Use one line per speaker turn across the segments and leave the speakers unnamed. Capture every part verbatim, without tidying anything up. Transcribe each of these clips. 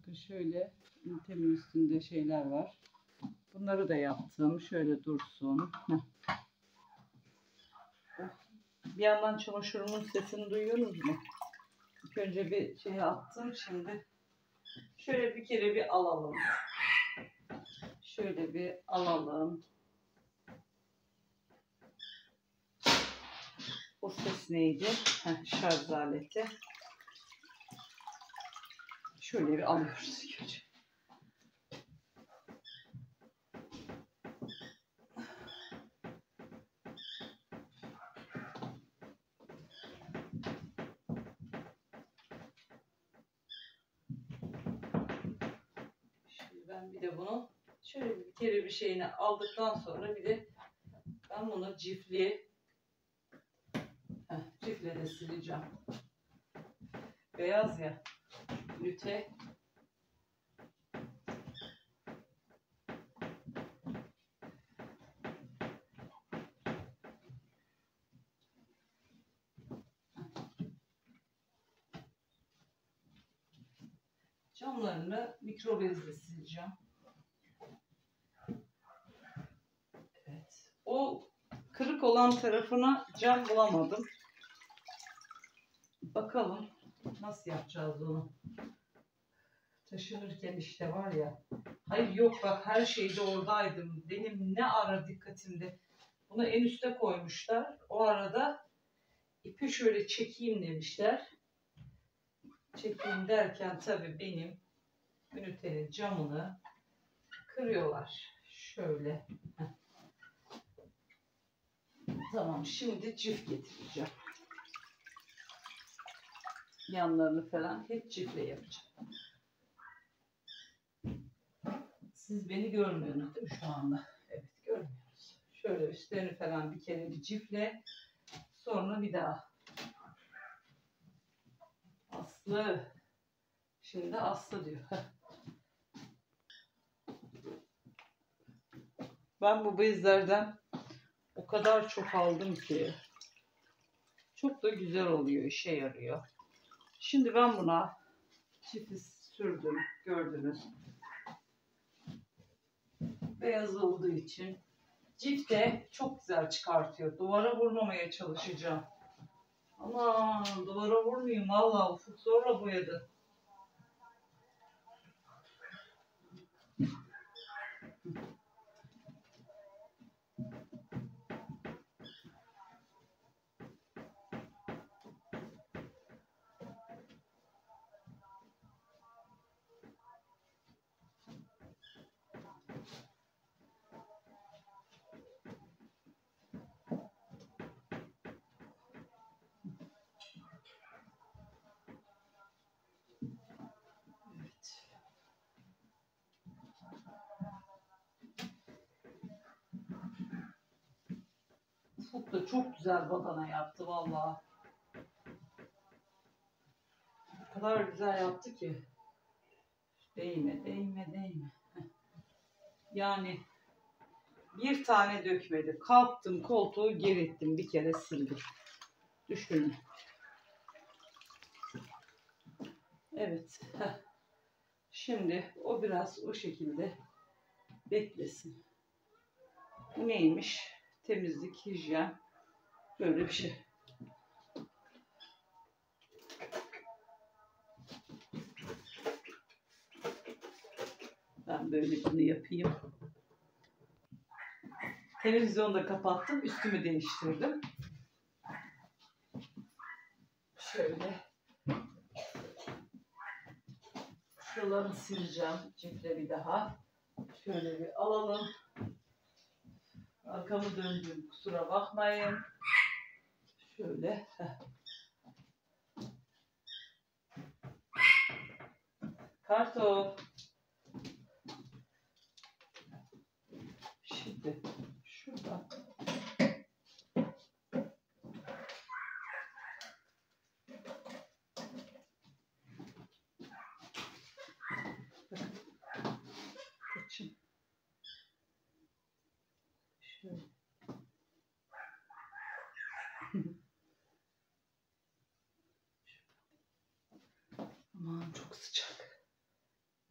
Bakın şöyle ünitemin üstünde şeyler var. Bunları da yaptım. Şöyle dursun. Heh. Bir yandan çamaşırımın sesini duyuyorsunuz mu? İlk önce bir şey attım. Şimdi şöyle bir kere bir alalım. Şöyle bir alalım. O ses neydi? Heh, şarj aleti. Şöyle bir alıyoruz ilk önce. Şimdi ben bir de bunu şöyle bir kere bir şeyini aldıktan sonra bir de ben bunu cifli heh, cifle de sileceğim. Beyaz ya ünite. Camlarını mikrobezle sileceğim. Evet. O kırık olan tarafına cam bulamadım. Bakalım nasıl yapacağız onu. Taşınırken işte var ya. Hayır yok bak her şeyde oradaydım. Benim ne ara dikkatimde. Bunu en üste koymuşlar. O arada ipi şöyle çekeyim demişler. Çekeyim derken tabii benim ünitenin camını kırıyorlar. Şöyle. Heh. Tamam şimdi çift getireceğim. Yanlarını falan hep çiftle yapacağım. Siz beni görmüyorsunuz değil mi şu anda? Evet görmüyoruz. Şöyle üstlerini falan bir kere bir çiftle. Sonra bir daha. Aslı. Şimdi Aslı diyor. Ben bu bezlerden o kadar çok aldım ki. Çok da güzel oluyor, işe yarıyor. Şimdi ben buna çift sürdüm, gördünüz. Beyaz olduğu için cilt de çok güzel çıkartıyor. Duvara vurmamaya çalışacağım. Aman duvara vurmayayım vallahi Ufuk zorla boyadı. Ufuk da çok güzel badana yaptı vallahi. O kadar güzel yaptı ki. Değme, değme, değme. Yani bir tane dökmedi. Kalktım koltuğu gerittim. Bir kere sildim. Düşünün. Evet. Şimdi o biraz o şekilde beklesin. Bu neymiş? Temizlik, hijyen. Böyle bir şey. Ben böyle bunu yapayım. Televizyonu da kapattım. Üstümü değiştirdim. Şöyle. Şuralarını sileceğim. Çiftle bir daha. Şöyle bir alalım. Arkamı döndüm. Kusura bakmayın. Şöyle. Kartop. Şimdi şurada. Kaçın. Şöyle. Aman çok sıcak.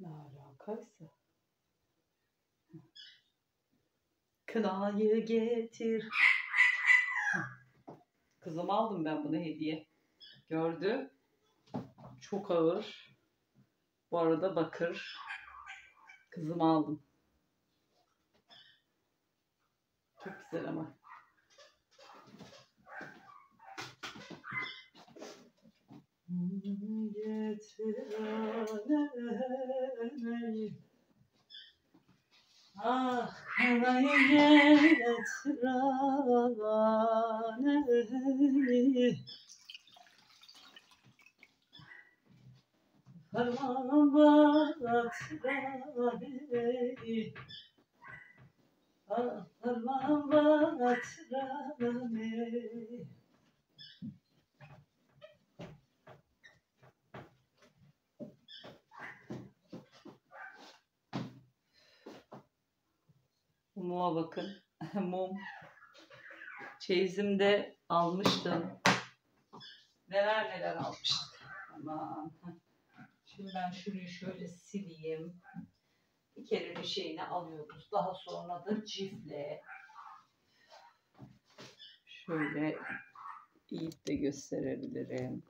Kaysa. Kınayı getir. Kızıma aldım ben bunu hediye. Gördü. Çok ağır. Bu arada bakır. Kızıma aldım. Çok güzel ama. Getir anneyi. Ah, kınayı getir anneyi. Harman batıranı, ah harman batıranı. Muma bakın, mum. Çeyizimde almıştım. Neler neler almıştık. Aman. Şimdi ben şurayı şöyle sileyim. Bir kere bir şeyini alıyoruz. Daha sonra da cifle. Şöyle iyip de gösterebilirim.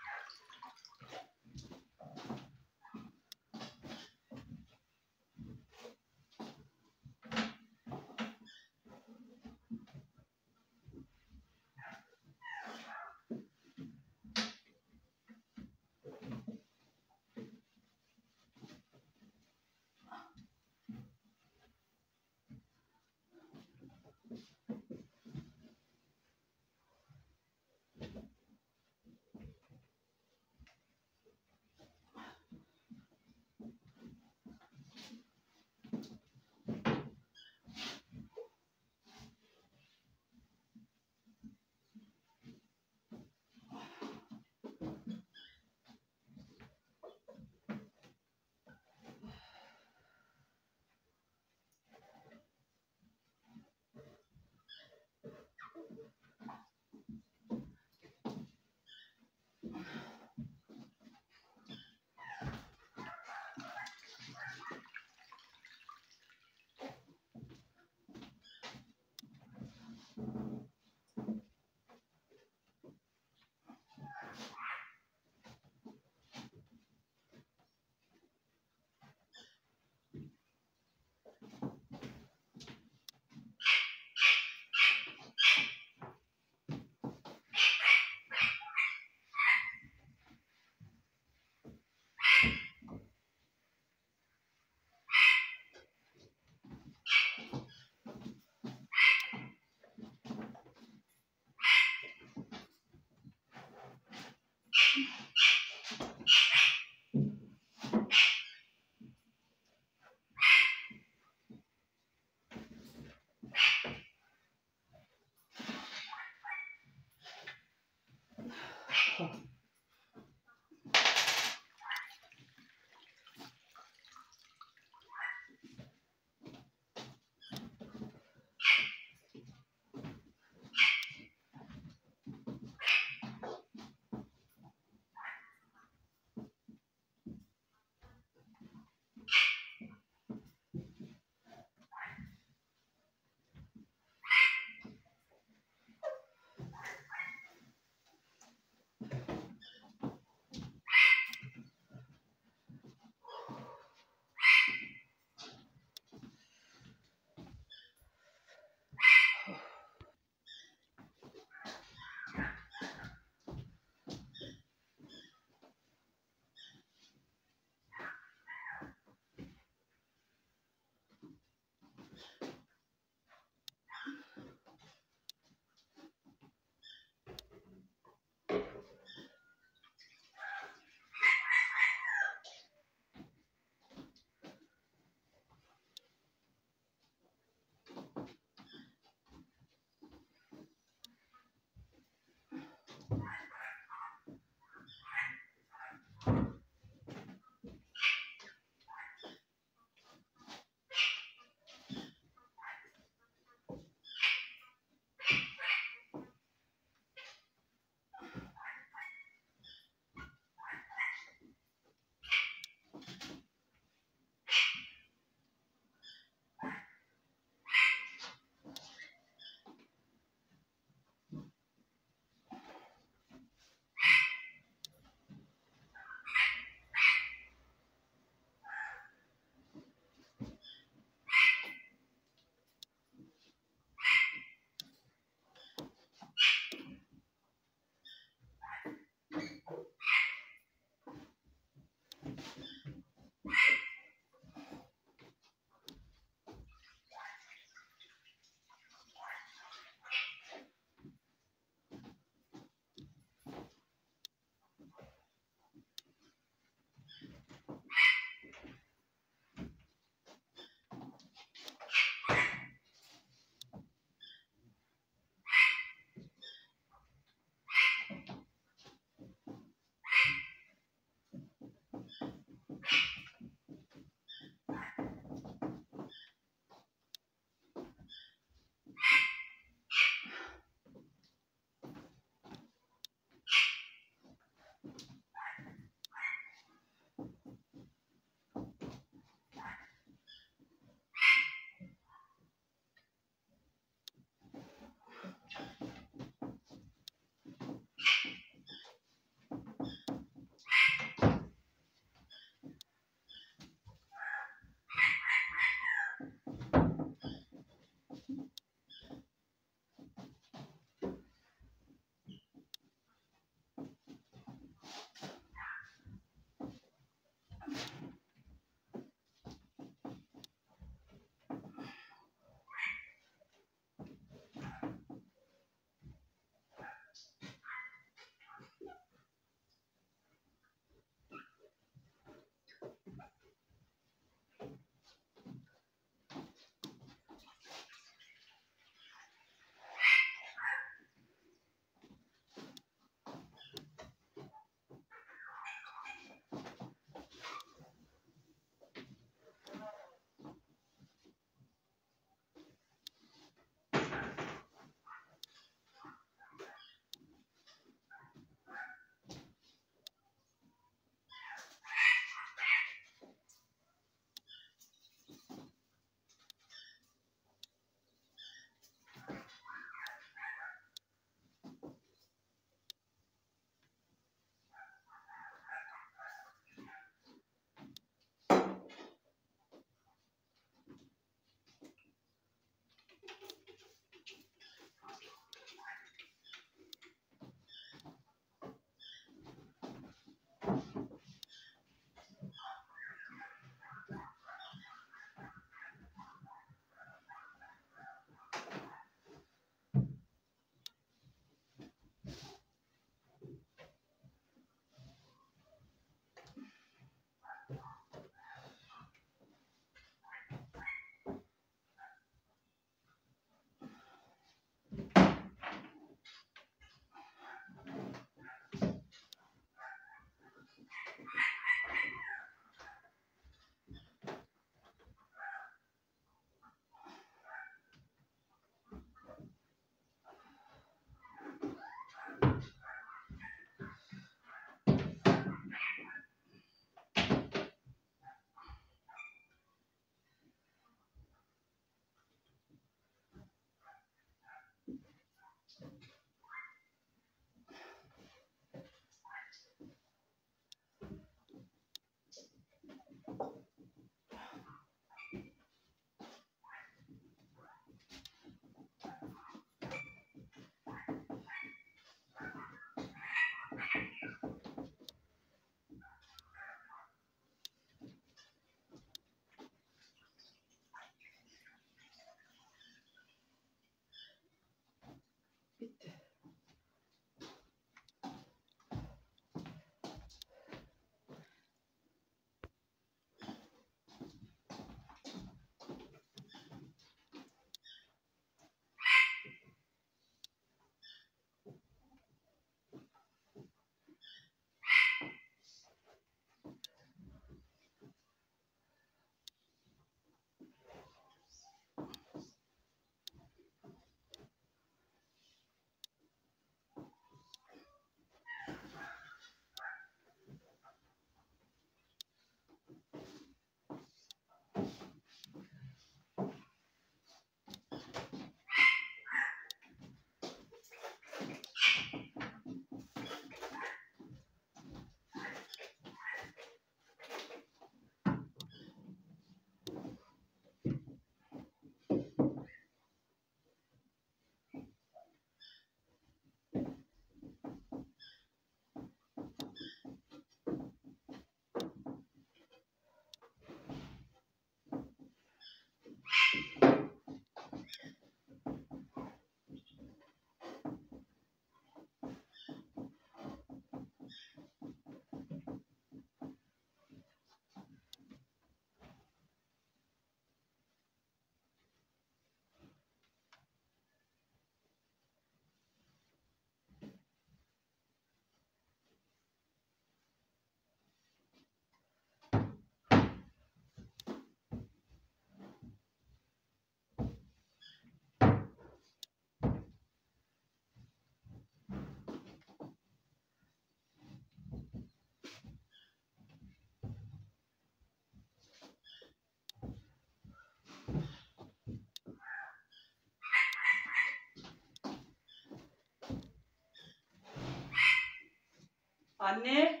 Anne.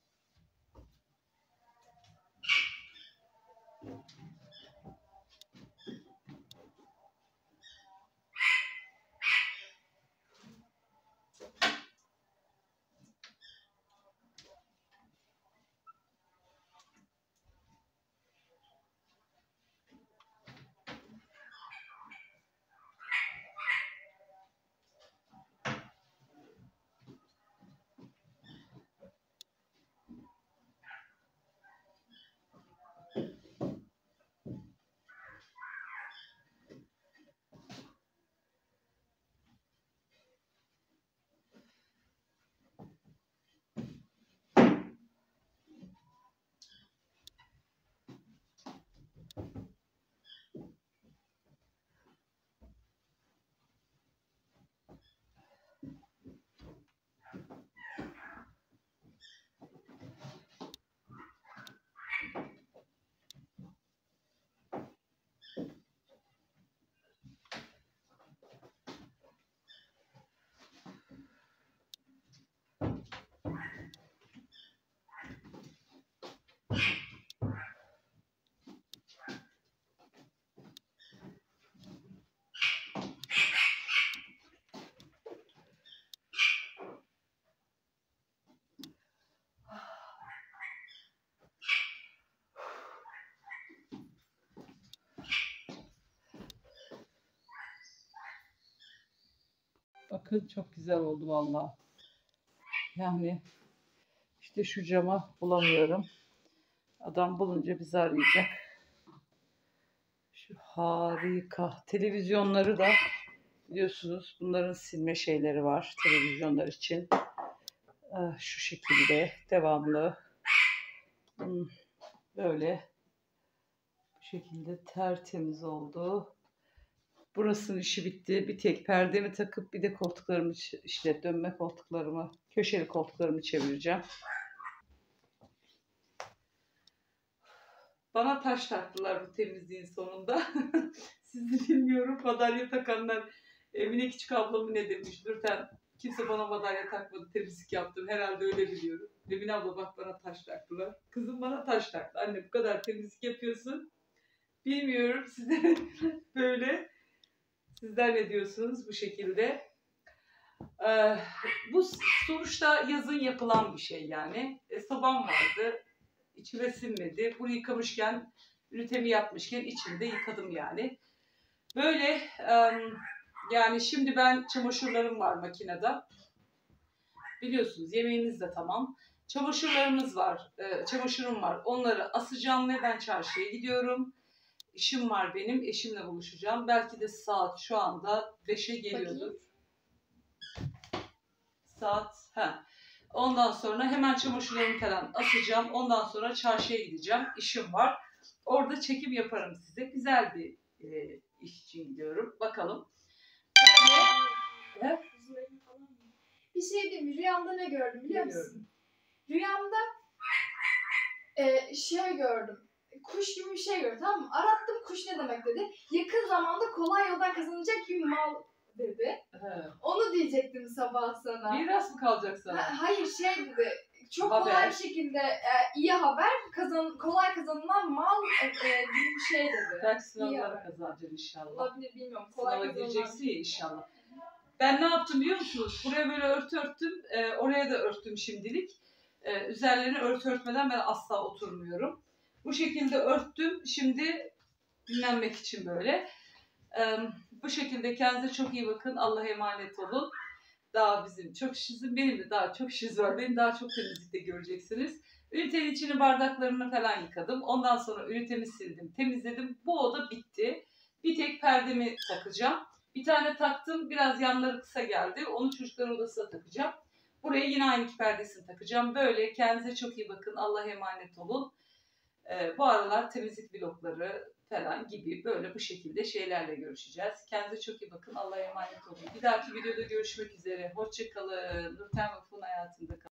Bakın çok güzel oldu vallahi. Yani işte şu cama bulamıyorum. Adam bulunca bizi arayacak. Şu harika. Televizyonları da biliyorsunuz bunların silme şeyleri var televizyonlar için. Şu şekilde devamlı. Böyle bu şekilde tertemiz oldu. Burasının işi bitti. Bir tek perdemi takıp bir de koltuklarımı, işte dönme koltuklarımı, köşeli koltuklarımı çevireceğim. Bana taş taktılar bu temizliğin sonunda. Sizi bilmiyorum. Madalya takanlar, Emine Küçük ablamı ne demiş? Nurten, kimse bana madalya takmadı, temizlik yaptım. Herhalde öyle biliyorum. Emine abla bak bana taş taktılar. Kızım bana taş taktı. Anne bu kadar temizlik yapıyorsun. Bilmiyorum size böyle. Sizler ne diyorsunuz bu şekilde? Ee, bu sonuçta yazın yapılan bir şey yani. E, sobam vardı. İçime sinmedi. Bunu yıkamışken, ünitemi yapmışken içinde yıkadım yani. Böyle um, yani şimdi ben çamaşırlarım var makinede. Biliyorsunuz yemeğimiz de tamam. Çamaşırlarımız var. E, çamaşırım var. Onları asacağım ve ben çarşıya gidiyorum. İşim var benim. Eşimle buluşacağım. Belki de saat şu anda beşe geliyordur. Saat ha. Ondan sonra hemen çamaşırlarımı falan asacağım. Ondan sonra çarşıya gideceğim. İşim var. Orada çekim yaparım size. Güzel bir e, iş için gidiyorum. Bakalım. Böyle,
bir şey diyeyim. Rüyamda ne gördüm biliyor musun? Rüyamda e, şey gördüm. Kuş gibi bir şey gördüm, tamam mı? Arattım, kuş ne demek dedi. Yakın zamanda kolay yoldan kazanacak bir mal dedi. He. Onu diyecektim sabah sana.
Miras mı kalacak sana?
Ha, hayır şey dedi. Çok
haber.
Kolay bir şekilde e, iyi haber, kazan, kolay kazanılan mal e, e, gibi bir şey dedi.
Belki sınavlara kazanacaksın inşallah.
Olabilir bilmiyorum. Kolay
Sınava gireceksin ya inşallah. Ben ne yaptım biliyor musunuz? Buraya böyle örtü örttüm. E, oraya da örttüm şimdilik. E, üzerlerine örtü örtmeden ben asla oturmuyorum. Bu şekilde örttüm. Şimdi dinlenmek için böyle. Ee, bu şekilde kendinize çok iyi bakın. Allah'a emanet olun. Daha bizim çok işimizin, benim de daha çok işimiz var. Benim daha çok temizlikte göreceksiniz. Ünitenin içini, bardaklarını falan yıkadım. Ondan sonra ünitemi sildim, temizledim. Bu oda bitti. Bir tek perdemi takacağım. Bir tane taktım. Biraz yanları kısa geldi. Onu çocuklar odasına takacağım. Buraya yine aynı iki perdesini takacağım. Böyle kendinize çok iyi bakın. Allah'a emanet olun. Ee, bu aralar temizlik vlogları falan gibi böyle bu şekilde şeylerle görüşeceğiz. Kendinize çok iyi bakın. Allah'a emanet olun. Bir dahaki videoda görüşmek üzere. Hoşça kalın. Nurten Vakfı'nın hayatında kalın.